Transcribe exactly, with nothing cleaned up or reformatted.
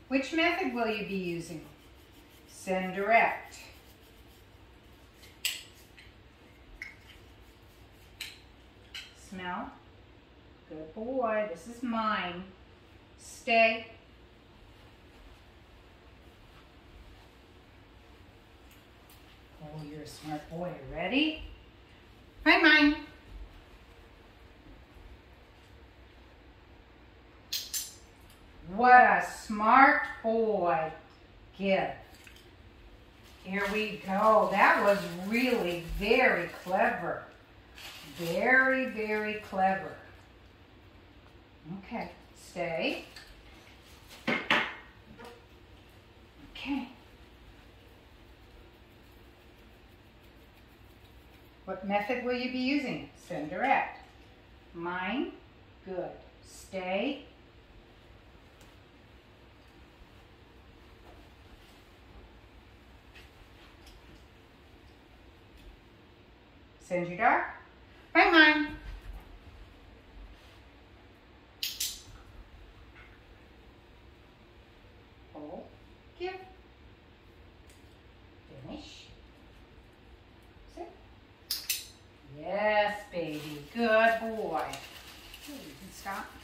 Which method will you be using? Send direct. Smell. Good boy. This is mine. Stay. Oh, you're a smart boy. Ready? Find mine. What a smart boy. Give. Here we go. That was really very clever. Very, very clever. Okay, stay. Okay. What method will you be using? Send direct. Mine. Good. Stay. Send your dart. Find mine. Hold. Give. Finish. Sit. Yes, baby. Good boy. You can stop.